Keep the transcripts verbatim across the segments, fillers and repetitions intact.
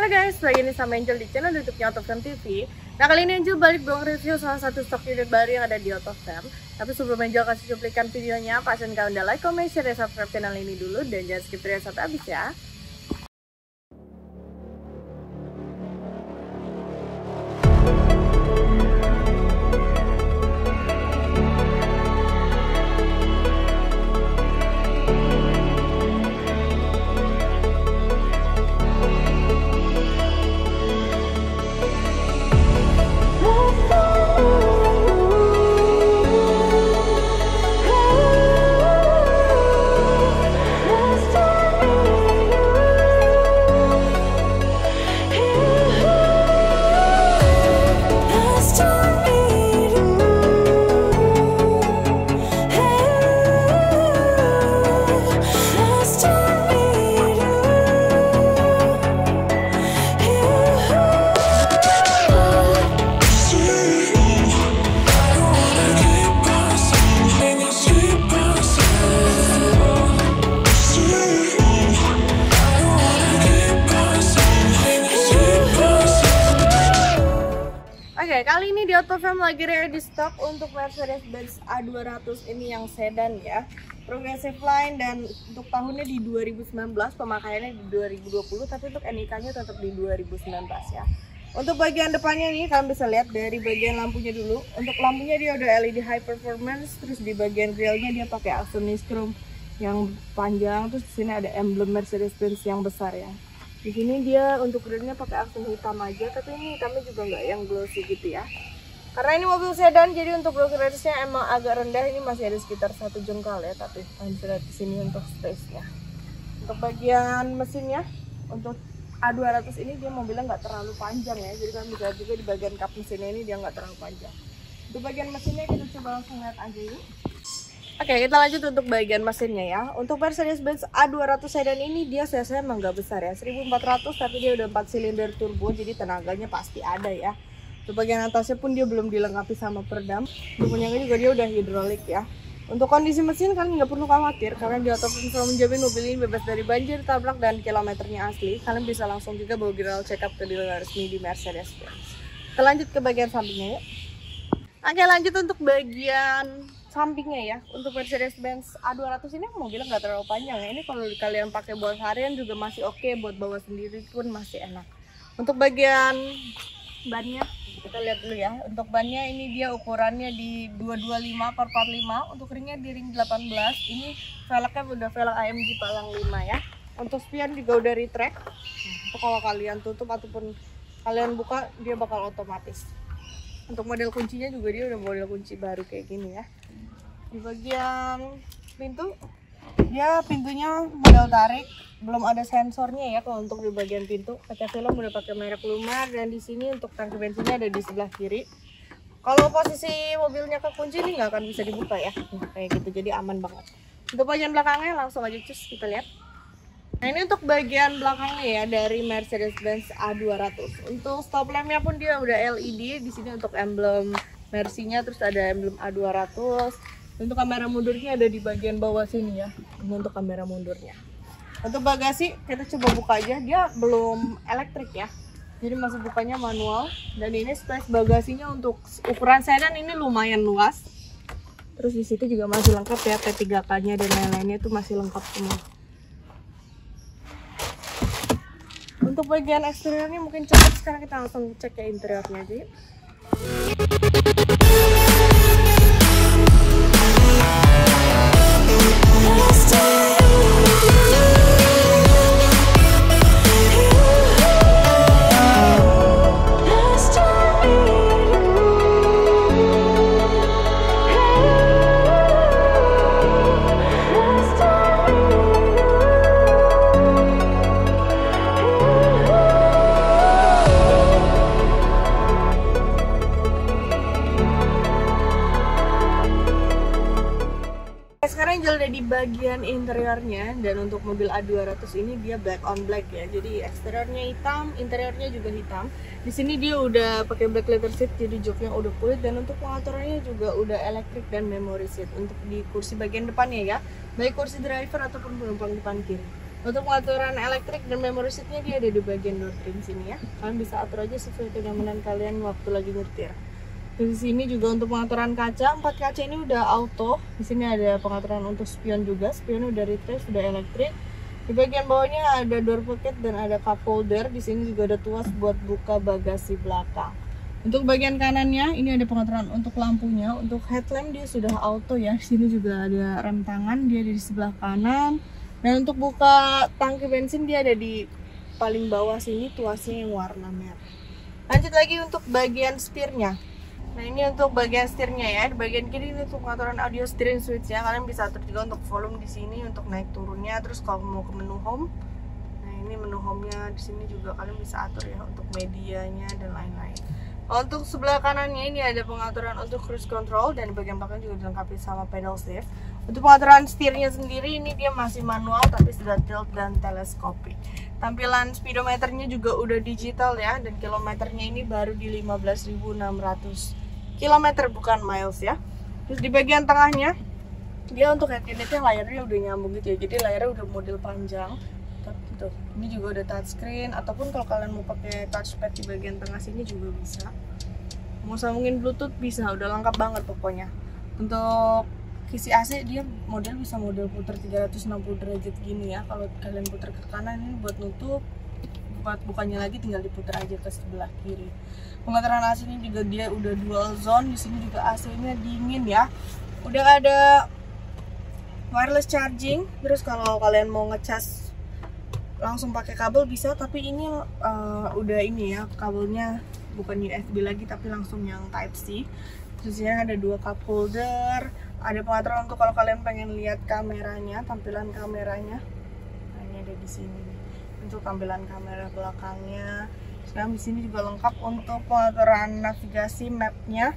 guys, lagi ini sama Angel di channel YouTube-nya Autofam T V. Nah kali ini Angel balik dong review salah satu stok unit baru yang ada di Autofam. Tapi sebelum Angel kasih cuplikan videonya, pastikan kalian udah like, comment, share, dan subscribe channel ini dulu. Dan jangan skip video sampai habis ya. Oke, kali ini di Autofam lagi ready stok untuk Mercedes-Benz A dua ratus ini yang sedan ya. Progressive line dan untuk tahunnya di dua ribu sembilan belas, pemakaiannya di dua ribu dua puluh, tapi untuk N I K-nya tetap di dua ribu sembilan belas ya. Untuk bagian depannya nih kalian bisa lihat dari bagian lampunya dulu. Untuk lampunya dia udah L E D high performance, terus di bagian grillnya dia pakai astonis chrome yang panjang, terus di sini ada emblem Mercedes-Benz yang besar ya. Di sini dia untuk grillnya pakai aksen hitam aja, tapi ini hitamnya juga nggak yang glossy gitu ya. Karena ini mobil sedan, jadi untuk block radiusnya emang agak rendah. Ini masih ada sekitar satu jengkal ya, tapi kalian bisa lihat di sini untuk space-nya. Untuk bagian mesinnya, untuk A dua ratus ini dia mobilnya nggak terlalu panjang ya, jadi kalian bisa lihat juga di bagian kap mesinnya ini dia nggak terlalu panjang. Untuk bagian mesinnya kita coba langsung lihat aja yuk. Oke, kita lanjut untuk bagian mesinnya ya. Untuk Mercedes-Benz A dua ratus sedan ini dia C C emang nggak besar ya, seribu empat ratus, tapi dia udah empat silinder turbo, jadi tenaganya pasti ada ya. Untuk bagian atasnya pun dia belum dilengkapi sama peredam. Untuk penyangga juga dia udah hidrolik ya. Untuk kondisi mesin kalian nggak perlu khawatir, karena di Autofam selalu menjamin mobil ini bebas dari banjir, tabrak, dan kilometernya asli. Kalian bisa langsung juga bawa general check up ke dealer resmi di Mercedes-Benz. Kita lanjut ke bagian sampingnya ya. Oke, lanjut untuk bagian sampingnya ya. Untuk Mercedes-Benz A dua ratus ini mobilnya nggak terlalu panjang ya. Ini kalau kalian pakai buat harian juga masih oke, buat bawa sendiri pun masih enak. Untuk bagian bannya kita lihat dulu ya. Untuk bannya ini dia ukurannya di dua dua lima per empat puluh lima. Untuk ringnya di ring delapan belas. Ini velgnya udah velg A M G palang lima ya. Untuk spion juga udah retract. Nah, kalau kalian tutup ataupun kalian buka dia bakal otomatis. Untuk model kuncinya juga dia udah model kunci baru kayak gini ya. Di bagian pintu, dia pintunya model tarik, belum ada sensornya ya. Kalau untuk di bagian pintu, kaca film udah pakai merek Lumar, dan di sini untuk tangki bensinnya ada di sebelah kiri. Kalau posisi mobilnya kekunci ini nggak akan bisa dibuka ya, nah, kayak gitu, jadi aman banget. Untuk bagian belakangnya langsung aja cus kita lihat. Nah ini untuk bagian belakangnya ya dari Mercedes-Benz A dua ratus. Untuk stop lampnya pun dia udah L E D. Di sini untuk emblem Mercy-nya, terus ada emblem A dua ratus. Untuk kamera mundurnya ada di bagian bawah sini ya. Ini untuk kamera mundurnya. Untuk bagasi kita coba buka aja. Dia belum elektrik ya, jadi masih bukanya manual. Dan ini space bagasinya untuk ukuran sedan ini lumayan luas. Terus di situ juga masih lengkap ya, P tiga K-nya dan lain-lainnya itu masih lengkap semua. Untuk bagian eksteriornya mungkin cukup, sekarang kita langsung cek ke interiornya aja yuk. Sekarang Angel udah di bagian interiornya, dan untuk mobil A dua ratus ini dia black on black ya. Jadi eksteriornya hitam, interiornya juga hitam. Di sini dia udah pakai black leather seat, jadi joknya udah kulit, dan untuk pengaturannya juga udah elektrik dan memory seat untuk di kursi bagian depannya ya, baik kursi driver ataupun penumpang depan kiri. Untuk pengaturan elektrik dan memory seatnya dia ada di bagian door trim sini ya. Kalian bisa atur aja sesuai kenyamanan kalian waktu lagi nyetir. Di sini juga untuk pengaturan kaca, empat kaca ini udah auto. Di sini ada pengaturan untuk spion juga, spion udah retrace, sudah elektrik. Di bagian bawahnya ada door pocket dan ada cup holder. Di sini juga ada tuas buat buka bagasi belakang. Untuk bagian kanannya ini ada pengaturan untuk lampunya, untuk headlamp dia sudah auto ya. Di sini juga ada rem tangan, dia ada di sebelah kanan. Dan untuk buka tangki bensin dia ada di paling bawah sini, tuasnya yang warna merah. Lanjut lagi untuk bagian setirnya. Nah ini untuk bagian setirnya ya. Di bagian kiri ini untuk pengaturan audio steering switch ya. Kalian bisa atur juga untuk volume di sini untuk naik turunnya. Terus kalau mau ke menu home, nah ini menu home-nya di sini juga kalian bisa atur ya untuk medianya dan lain-lain. Untuk sebelah kanannya ini ada pengaturan untuk cruise control dan di bagian belakang juga dilengkapi sama pedal shift. Untuk pengaturan setirnya sendiri ini dia masih manual tapi sudah tilt dan teleskopik. Tampilan speedometernya juga udah digital ya, dan kilometernya ini baru di lima belas ribu enam ratus kilometer bukan miles ya. Terus di bagian tengahnya dia untuk head unitnya layarnya udah nyambung gitu ya, jadi layarnya udah model panjang. Tuh, ini juga udah touchscreen, ataupun kalau kalian mau pakai touchpad di bagian tengah sini juga bisa. Mau sambungin bluetooth bisa, udah lengkap banget pokoknya. Untuk kisi A C dia model bisa model putar tiga ratus enam puluh derajat gini ya. Kalau kalian putar ke kanan ini buat nutup, buat bukanya lagi tinggal diputar aja ke sebelah kiri. Pengaturan A C ini juga dia udah dual zone, di sini juga A C-nya dingin ya. Udah ada wireless charging, terus kalau kalian mau ngecas langsung pakai kabel bisa, tapi ini uh, udah ini ya, kabelnya bukan U S B lagi tapi langsung yang Type C. Terus ya ada dua cup holder, ada pengaturan untuk kalau kalian pengen lihat kameranya, tampilan kameranya. Nah, ini ada di sini untuk tampilan kamera belakangnya. Sekarang di sini juga lengkap untuk pengaturan navigasi mapnya.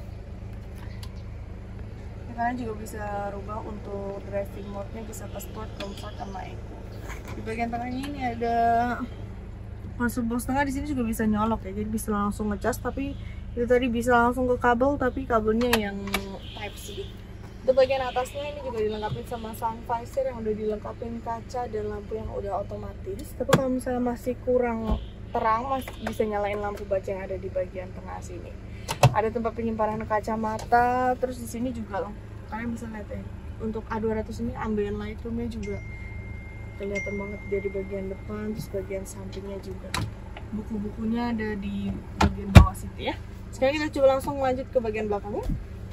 Kalian juga bisa rubah untuk driving mode-nya, bisa ke sport, comfort, sama eco. Di bagian tengahnya ini ada masuk box tengah, di sini juga bisa nyolok ya, jadi bisa langsung ngecas. Tapi itu tadi bisa langsung ke kabel, tapi kabelnya yang Type C. Untuk bagian atasnya ini juga dilengkapi sama sun visor yang udah dilengkapin kaca dan lampu yang udah otomatis. Tapi kalau misalnya masih kurang terang, masih bisa nyalain lampu baca yang ada di bagian tengah sini. Ada tempat penyimpanan kacamata, terus di sini juga loh, kalian bisa lihat ya. Untuk A dua ratus ini ambient lightroom-nya juga kelihatan banget dia di bagian depan, terus bagian sampingnya juga. Buku-bukunya ada di bagian bawah situ ya. Sekarang kita coba langsung lanjut ke bagian belakangnya.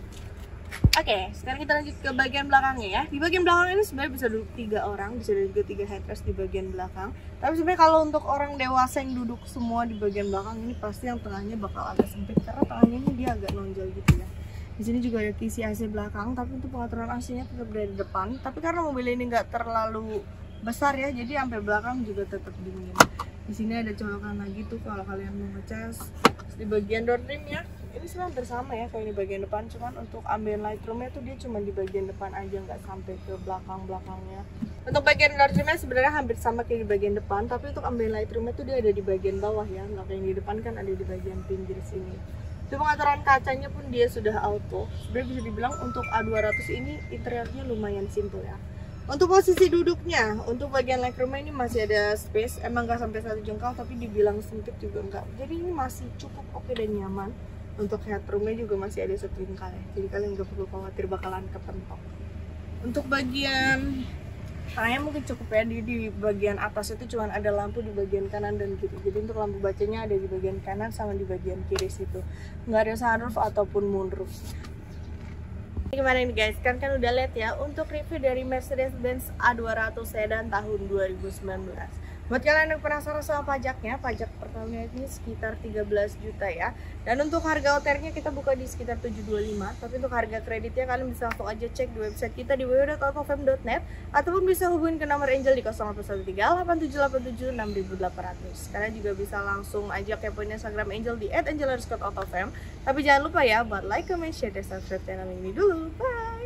Oke, sekarang kita lanjut ke bagian belakangnya ya. Di bagian belakang ini sebenarnya bisa duduk tiga orang, bisa juga tiga headrest di bagian belakang. Tapi sebenarnya kalau untuk orang dewasa yang duduk semua di bagian belakang ini pasti yang tengahnya bakal agak sempit karena tengahnya ini dia agak nonjol gitu ya. Di sini juga ada kisi A C belakang, tapi untuk pengaturan A C-nya tetap dari depan. Tapi karena mobil ini nggak terlalu besar ya, jadi sampai belakang juga tetap dingin. Di sini ada colokan lagi tuh kalau kalian mau ngecas. Di bagian door trim-nya ini sebenarnya hampir sama ya kayak di bagian depan, cuman untuk ambient lightroom-nya tuh dia cuma di bagian depan aja, nggak sampai ke belakang-belakangnya. Untuk bagian door trim-nya sebenarnya hampir sama kayak di bagian depan, tapi untuk ambient lightroom-nya tuh dia ada di bagian bawah ya, nggak kayak di depan kan ada di bagian pinggir sini. Untuk pengaturan kacanya pun dia sudah auto. Sebenarnya bisa dibilang untuk A dua ratus ini interiornya lumayan simple ya. Untuk posisi duduknya, untuk bagian legroom-nya ini masih ada space, emang nggak sampai satu jengkal tapi dibilang sempit juga enggak. Jadi ini masih cukup oke dan nyaman. Untuk headroom-nya juga masih ada satu jengkal ya, jadi kalian nggak perlu khawatir bakalan kepentok. Untuk bagian tengahnya mungkin cukup ya, di, di bagian atas itu cuma ada lampu di bagian kanan dan kiri. Jadi untuk lampu bacanya ada di bagian kanan sama di bagian kiri situ. Nggak ada sunroof ataupun moonroof. Gimana nih guys, kan kan udah lihat ya untuk review dari Mercedes-Benz A dua ratus sedan tahun dua ribu sembilan belas. Buat kalian yang penasaran sama pajaknya, pajak pertamanya ini sekitar tiga belas juta ya. Dan untuk harga O T R-nya kita buka di sekitar tujuh dua lima. Tapi untuk harga kreditnya kalian bisa langsung aja cek di website kita di w w w dot autofam dot net ataupun bisa hubungin ke nomor Angel di nol delapan satu tiga delapan tujuh delapan tujuh enam delapan nol nol. Kalian juga bisa langsung aja kepoin Instagram Angel di at angel underscore autofam. Tapi jangan lupa ya buat like, comment, share, dan subscribe channel ini dulu. Bye!